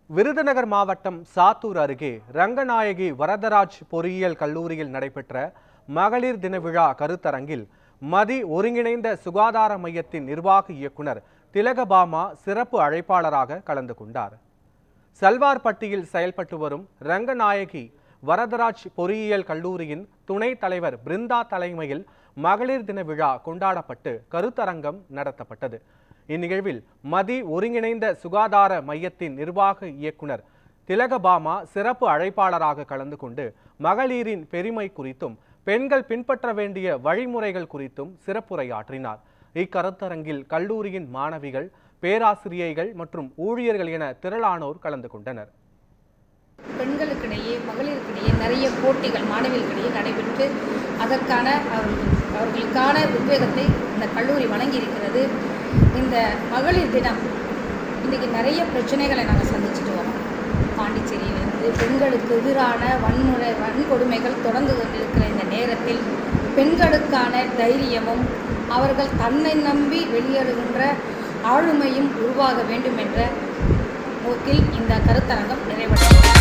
விருதுநகர் மாவட்டம் சாத்தூர் அருகே ரங்கநாயகி வரதராஜ் பொறியியல் கல்லூரியில் நடைபெற்ற மகளிர் தின விழா கருத்தரங்கில் மதி ஒருங்கிணைந்த சுகாதார மையத்தின் நிர்வாக இயக்குனர் திலகபாமா சிறப்பு அழைப்பாளராக கலந்து கொண்டார். சல்வார்பட்டியில் செயல்பட்டு வரும் ரங்கநாயகி வரதராஜ் பொறியியல் கல்லூரியின் துணைத் தலைவர் பிருந்தா தலைமையில் மகளிர் தின விழா கொண்டாடப்பட்டு கருத்தரங்கம் நடத்தப்பட்டது. இந்நிகழ்வில் மதி ஒருங்கிணைந்த சுகாதார மையத்தின் நிர்வாக இயக்குனர் திலகபாமா சிறப்பு அழைப்பாளராக கலந்து கொண்டு மகளிரின் பெருமை குறித்தும் பெண்கள் பின்பற்ற வேண்டிய வழிமுறைகள் குறித்தும் சிறப்புரையாற்றினார். இக்கருத்தரங்கில் கல்லூரியின் மாணவிகள், பேராசிரியைகள் மற்றும் ஊழியர்கள் என திரளானோர் கலந்து கொண்டனர். பெண்களுக்கிடையே மகளிருக்கிடையே நிறைய போட்டிகள் மாணவிகளிடையே நடைபெற்று அதற்கான அவர்களுக்கான உத்வேகத்தை இந்த கல்லூரி வழங்கி இருக்கிறது. இந்த மகளிர் தினம் இன்றைக்கி நிறைய பிரச்சனைகளை நாங்கள் சந்திச்சுட்டு வரோம். பாண்டிச்சேரியிலிருந்து பெண்களுக்கு எதிரான வன்கொடுமைகள் தொடர்ந்து கொண்டிருக்கிற இந்த நேரத்தில் பெண்களுக்கான தைரியமும் அவர்கள் தன்னை நம்பி வெளியேறுகின்ற ஆளுமையும் உருவாக வேண்டும் என்ற நோக்கில் இந்த கருத்தரங்கம் நிறைவடைகிறது.